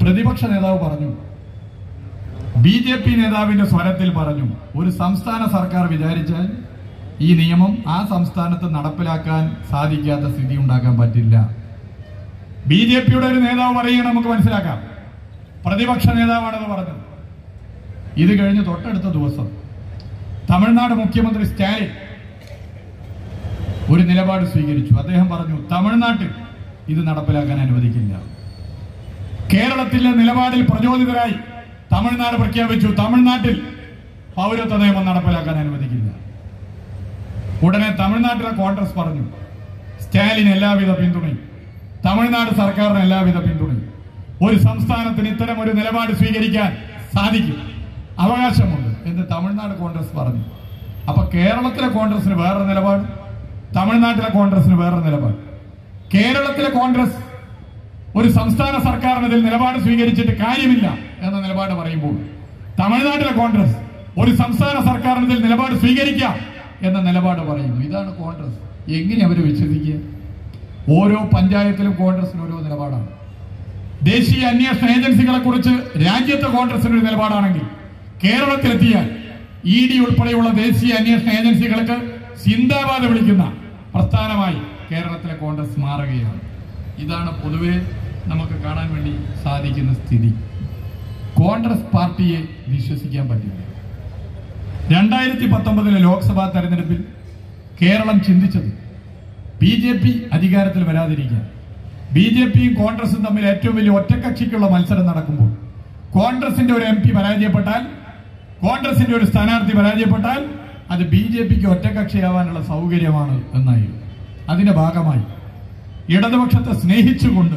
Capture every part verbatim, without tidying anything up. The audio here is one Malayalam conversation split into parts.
പ്രതിപക്ഷ നേതാവ് പറഞ്ഞു, ബി ജെ പി നേതാവിന്റെ സ്വരത്തിൽ പറഞ്ഞു, ഒരു സംസ്ഥാന സർക്കാർ വിചാരിച്ചാൽ ഈ നിയമം ആ സംസ്ഥാനത്ത് നടപ്പിലാക്കാൻ സാധിക്കാത്ത സ്ഥിതി ഉണ്ടാക്കാൻ പറ്റില്ല. ബി ജെ പിയുടെ ഒരു നേതാവ് പറയുകയാണ്, നമുക്ക് മനസ്സിലാക്കാം. പ്രതിപക്ഷ നേതാവാണെന്ന് പറഞ്ഞത്. ഇത് കഴിഞ്ഞ് തൊട്ടടുത്ത ദിവസം തമിഴ്നാട് മുഖ്യമന്ത്രി സ്റ്റാലിൻ ഒരു നിലപാട് സ്വീകരിച്ചു. അദ്ദേഹം പറഞ്ഞു, തമിഴ്നാട്ടിൽ ഇത് നടപ്പിലാക്കാൻ അനുവദിക്കില്ല. കേരളത്തിലെ നിലപാടിൽ പ്രചോദിതരായി തമിഴ്നാട് പ്രഖ്യാപിച്ചു, തമിഴ്നാട്ടിൽ പൗരത്വ നിയമം നടപ്പിലാക്കാൻ അനുവദിക്കില്ല. ഉടനെ തമിഴ്നാട്ടിലെ കോൺഗ്രസ് പറഞ്ഞു, സ്റ്റാലിൻ എല്ലാവിധ പിന്തുണയും, തമിഴ്നാട് സർക്കാരിന് എല്ലാവിധ പിന്തുണയും. ഒരു സംസ്ഥാനത്തിന് ഇത്തരം ഒരു നിലപാട് സ്വീകരിക്കാൻ സാധിക്കും, അവകാശമുണ്ട് എന്ന് തമിഴ്നാട് കോൺഗ്രസ് പറഞ്ഞു. അപ്പൊ കേരളത്തിലെ കോൺഗ്രസിന് വേറൊരു നിലപാട്, തമിഴ്നാട്ടിലെ കോൺഗ്രസിന് വേറൊരു നിലപാട്. കേരളത്തിലെ കോൺഗ്രസ് ഒരു സംസ്ഥാന സർക്കാരിന് ഇതിൽ നിലപാട് സ്വീകരിച്ചിട്ട് കാര്യമില്ല എന്ന നിലപാട് പറയുമ്പോൾ, തമിഴ്നാട്ടിലെ കോൺഗ്രസ് ഒരു സംസ്ഥാന സർക്കാരിന് ഇതിൽ നിലപാട് സ്വീകരിക്കാം എന്ന നിലപാട് പറയുന്നു. ഇതാണ് കോൺഗ്രസ്. എങ്ങനെ അവർ വിശ്വസിക്കുക? ഓരോ പഞ്ചായത്തിലും കോൺഗ്രസിന് ഓരോ നിലപാടാണ്. ദേശീയ അന്വേഷണ ഏജൻസികളെ കുറിച്ച് രാജ്യത്തെ കോൺഗ്രസിന് ഒരു നിലപാടാണെങ്കിൽ, കേരളത്തിലെത്തിയാൽ ഇ ഡി ഉൾപ്പെടെയുള്ള ദേശീയ അന്വേഷണ ഏജൻസികൾക്ക് സിന്ദാബാദ് വിളിക്കുന്ന പ്രസ്ഥാനമായി കേരളത്തിലെ കോൺഗ്രസ് മാറുകയാണ്. ഇതാണ് പൊതുവെ നമുക്ക് കാണാൻ വേണ്ടി സാധിക്കുന്ന സ്ഥിതി. കോൺഗ്രസ് പാർട്ടിയെ വിശ്വസിക്കാൻ പറ്റില്ല. രണ്ടായിരത്തി പത്തൊമ്പതിലെ ലോക്സഭാ തെരഞ്ഞെടുപ്പിൽ കേരളം ചിന്തിച്ചത് ബി ജെ പി അധികാരത്തിൽ വരാതിരിക്കാൻ. ബി ജെ പിയും കോൺഗ്രസും തമ്മിൽ ഏറ്റവും വലിയ ഒറ്റക്കക്ഷിക്കുള്ള മത്സരം നടക്കുമ്പോൾ കോൺഗ്രസിന്റെ ഒരു എം പി പരാജയപ്പെട്ടാൽ, കോൺഗ്രസിന്റെ ഒരു സ്ഥാനാർത്ഥി പരാജയപ്പെട്ടാൽ അത് ബി ജെ പിക്ക് ഒറ്റക്കക്ഷിയാവാനുള്ള സൗകര്യമാണ് എന്നായിരുന്നു. അതിന്റെ ഭാഗമായി ഇടതുപക്ഷത്തെ സ്നേഹിച്ചുകൊണ്ട്,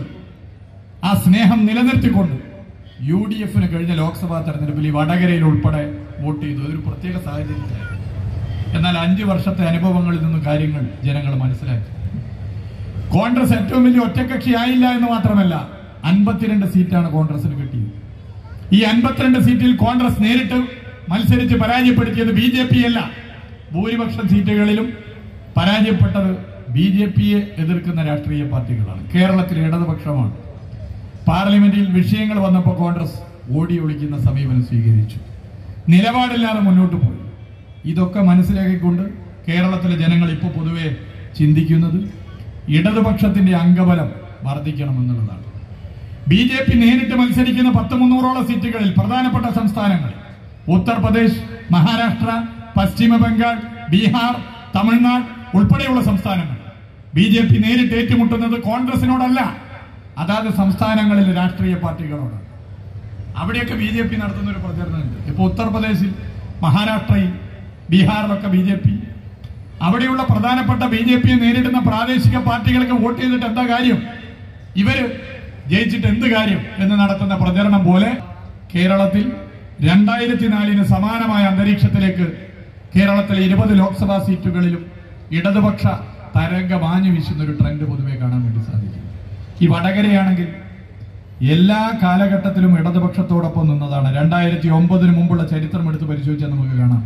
ആ സ്നേഹം നിലനിർത്തിക്കൊണ്ട് യു ഡി എഫിന് കഴിഞ്ഞ ലോക്സഭാ തെരഞ്ഞെടുപ്പിൽ ഈ വടകരയിൽ ഉൾപ്പെടെ വോട്ട് ചെയ്തു. അതൊരു പ്രത്യേക സാഹചര്യത്തിലായിരുന്നു. എന്നാൽ അഞ്ചു വർഷത്തെ അനുഭവങ്ങളിൽ നിന്നും കാര്യങ്ങൾ ജനങ്ങൾ മനസ്സിലാക്കി. കോൺഗ്രസ് ഏറ്റവും വലിയ ഒറ്റക്കക്ഷി ആയില്ല എന്ന് മാത്രമല്ല, അൻപത്തിരണ്ട് സീറ്റാണ് കോൺഗ്രസിന് കിട്ടിയത്. ഈ അൻപത്തിരണ്ട് സീറ്റിൽ കോൺഗ്രസ് നേരിട്ട് മത്സരിച്ച് പരാജയപ്പെടുത്തിയത് ബി ജെ പി അല്ല. ഭൂരിപക്ഷം സീറ്റുകളിലും പരാജയപ്പെട്ടത് ബി ജെ പിയെ എതിർക്കുന്ന രാഷ്ട്രീയ പാർട്ടികളാണ്. കേരളത്തിലെ ഇടതുപക്ഷമാണ്. പാർലമെന്റിൽ വിഷയങ്ങൾ വന്നപ്പോൾ കോൺഗ്രസ് ഓടി ഒളിക്കുന്ന സമീപനം സ്വീകരിച്ചു, നിലപാടില്ലാതെ മുന്നോട്ട് പോയി. ഇതൊക്കെ മനസ്സിലാക്കിക്കൊണ്ട് കേരളത്തിലെ ജനങ്ങൾ ഇപ്പോൾ പൊതുവെ ചിന്തിക്കുന്നത് ഇടതുപക്ഷത്തിന്റെ അംഗബലം വർദ്ധിക്കണമെന്നുള്ളതാണ്. ബി ജെ പി നേരിട്ട് മത്സരിക്കുന്ന പത്ത് മുന്നൂറോളം സീറ്റുകളിൽ പ്രധാനപ്പെട്ട സംസ്ഥാനങ്ങളിൽ ഉത്തർപ്രദേശ്, മഹാരാഷ്ട്ര, പശ്ചിമ ബംഗാൾ, ബീഹാർ, തമിഴ്നാട് ഉൾപ്പെടെയുള്ള സംസ്ഥാനങ്ങൾ ബി ജെ പി നേരിട്ട് ഏറ്റുമുട്ടുന്നത് കോൺഗ്രസിനോടല്ല, അതാത് സംസ്ഥാനങ്ങളിലെ രാഷ്ട്രീയ പാർട്ടികളോടാണ്. അവിടെയൊക്കെ ബി ജെ പി നടത്തുന്ന ഒരു പ്രചരണമുണ്ട്. ഇപ്പൊ ഉത്തർപ്രദേശിൽ, മഹാരാഷ്ട്രയിൽ, ബീഹാറിലൊക്കെ ബി ജെ പി, അവിടെയുള്ള പ്രധാനപ്പെട്ട ബി ജെ പിയെ നേരിടുന്ന പ്രാദേശിക പാർട്ടികൾക്ക് വോട്ട് ചെയ്തിട്ട് എന്താ കാര്യം, ഇവര് ജയിച്ചിട്ട് എന്ത് കാര്യം എന്ന് നടത്തുന്ന പ്രചരണം പോലെ കേരളത്തിൽ രണ്ടായിരത്തി നാലിന് സമാനമായ അന്തരീക്ഷത്തിലേക്ക് കേരളത്തിലെ ഇരുപത് ലോക്സഭാ സീറ്റുകളിലും ഇടതുപക്ഷ തരംഗം ആഞ്ഞു വീശുന്ന ഒരു ട്രെൻഡ് പൊതുവെ കാണാൻ വേണ്ടി സാധിക്കും. ഈ വടകരയാണെങ്കിൽ എല്ലാ കാലഘട്ടത്തിലും ഇടതുപക്ഷത്തോടൊപ്പം നിന്നതാണ്. രണ്ടായിരത്തി ഒമ്പതിന് മുമ്പുള്ള ചരിത്രം എടുത്ത് പരിശോധിച്ചാൽ നമുക്ക് കാണാം.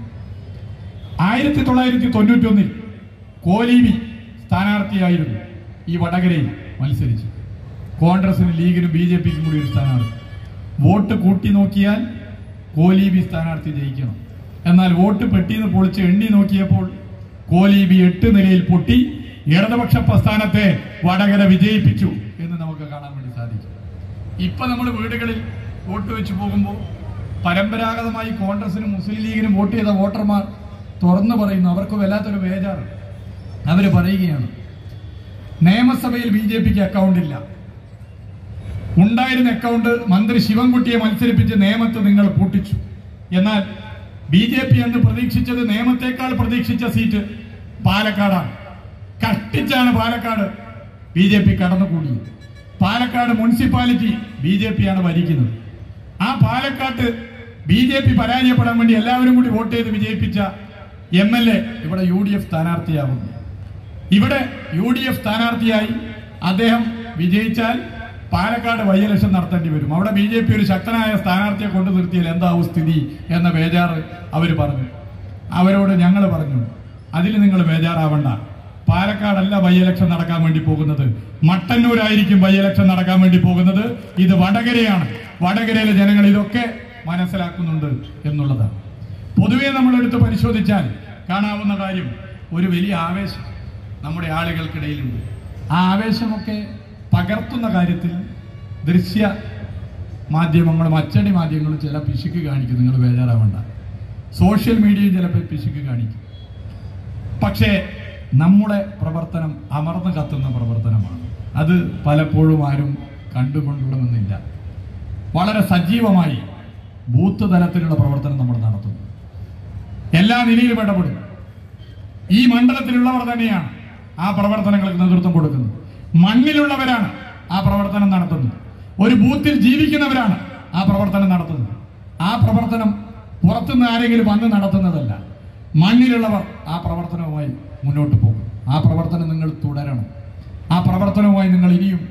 ആയിരത്തി തൊള്ളായിരത്തി തൊണ്ണൂറ്റി ഒന്നിൽ കോലീബി സ്ഥാനാർത്ഥിയായിരുന്നു ഈ വടകരയിൽ മത്സരിച്ചു. കോൺഗ്രസിനും ലീഗിനും ബി ജെ പിക്കും കൂടി ഒരു സ്ഥാനാർത്ഥി. വോട്ട് കൂട്ടി നോക്കിയാൽ കോലീബി സ്ഥാനാർത്ഥി ജയിക്കണം. എന്നാൽ വോട്ട് പെട്ടിന്ന് പൊളിച്ച് എണ്ണി നോക്കിയപ്പോൾ കോലീബി എട്ട് നിലയിൽ പൊട്ടി ഇടതുപക്ഷ പ്രസ്ഥാനത്തെ വടകര വിജയിപ്പിച്ചു എന്ന് നമുക്ക് കാണാൻ വേണ്ടി സാധിക്കും. ഇപ്പൊ നമ്മൾ വീടുകളിൽ വോട്ട് വെച്ച് പോകുമ്പോൾ പരമ്പരാഗതമായി കോൺഗ്രസിനും മുസ്ലിം ലീഗിനും വോട്ട് ചെയ്ത വോട്ടർമാർ തുറന്നു പറയുന്നു, അവർക്ക് വല്ലാത്തൊരു ബേജാറ്. അവര് പറയുകയാണ്, നിയമസഭയിൽ ബി ജെ പിക്ക് അക്കൗണ്ട് ഇല്ല, ഉണ്ടായിരുന്ന അക്കൗണ്ട് മന്ത്രി ശിവൻകുട്ടിയെ മത്സരിപ്പിച്ച് നേമത്ത് നിങ്ങൾ പൂട്ടിച്ചു. എന്നാൽ ബി ജെ പി എന്ന് പ്രതീക്ഷിച്ചത് നേമത്തേക്കാൾ പ്രതീക്ഷിച്ച സീറ്റ് പാലക്കാടാണ്. കഷ്ടിച്ചാണ് പാലക്കാട് ബി ജെ പി കടന്നുകൂടിയത്. Palakkad municipality B J P ആണ് ഭരിക്കുന്നത്. ആ പാലക്കാട്ട് ബി ജെ പി പരാജയപ്പെടാൻ വേണ്ടി എല്ലാവരും കൂടി വോട്ട് ചെയ്ത് വിജയിപ്പിച്ച എം എൽ എ ഇവിടെ യു ഡി എഫ് സ്ഥാനാർത്ഥിയാവുന്നു. ഇവിടെ യു ഡി എഫ് സ്ഥാനാർത്ഥിയായി അദ്ദേഹം വിജയിച്ചാൽ പാലക്കാട് ബൈ ഇലക്ഷൻ നടത്തേണ്ടി വരും. അവിടെ ബി ജെ പി ഒരു ശക്തനായ സ്ഥാനാർത്ഥിയെ കൊണ്ടു നിർത്തിയാൽ എന്താവും സ്ഥിതി എന്ന ബേജാറ് അവർ പറഞ്ഞു. അവരോട് ഞങ്ങൾ പറഞ്ഞു, അതിൽ നിങ്ങൾ ബേജാറാവണ്ട, പാലക്കാടല്ല ബൈ ഇലക്ഷൻ നടക്കാൻ വേണ്ടി പോകുന്നത്, മട്ടന്നൂരായിരിക്കും ബൈ ഇലക്ഷൻ നടക്കാൻ വേണ്ടി പോകുന്നത്. ഇത് വടകരയാണ്. വടകരയിലെ ജനങ്ങൾ ഇതൊക്കെ മനസ്സിലാക്കുന്നുണ്ട് എന്നുള്ളതാണ്. പൊതുവെ നമ്മളെടുത്ത് പരിശോധിച്ചാൽ കാണാവുന്ന കാര്യം ഒരു വലിയ ആവേശം നമ്മുടെ ആളുകൾക്കിടയിലുണ്ട്. ആ ആവേശമൊക്കെ പകർത്തുന്ന കാര്യത്തിൽ ദൃശ്യ മാധ്യമങ്ങളും അച്ചടി മാധ്യമങ്ങളും ചില പിശുക്ക് കാണിക്കും. നിങ്ങൾ ബേജാറാവണ്ട. സോഷ്യൽ മീഡിയയും ചിലപ്പോൾ പിശുക്ക് കാണിക്കും. പക്ഷേ നമ്മുടെ പ്രവർത്തനം അമർന്ന് കത്തുന്ന പ്രവർത്തനമാണ്. അത് പലപ്പോഴും ആരും കണ്ടുകൊണ്ടുവിടുമെന്നില്ല. വളരെ സജീവമായി ബൂത്ത് തലത്തിലുള്ള പ്രവർത്തനം നമ്മൾ നടത്തുന്നു. എല്ലാ നിലയിലും ഇടപെടും. ഈ മണ്ഡലത്തിലുള്ളവർ തന്നെയാണ് ആ പ്രവർത്തനങ്ങൾക്ക് നേതൃത്വം കൊടുക്കുന്നത്. മണ്ണിലുള്ളവരാണ് ആ പ്രവർത്തനം നടത്തുന്നത്. ഒരു ബൂത്തിൽ ജീവിക്കുന്നവരാണ് ആ പ്രവർത്തനം നടത്തുന്നത്. ആ പ്രവർത്തനം പുറത്തുനിന്ന് ആരെങ്കിലും വന്ന് നടത്തുന്നതല്ല. മണ്ണിലുള്ളവർ ആ പ്രവർത്തനവുമായി മുന്നോട്ട് പോകും. ആ പ്രവർത്തനം നിങ്ങൾ തുടരണം. ആ പ്രവർത്തനവുമായി നിങ്ങൾ ഇനിയും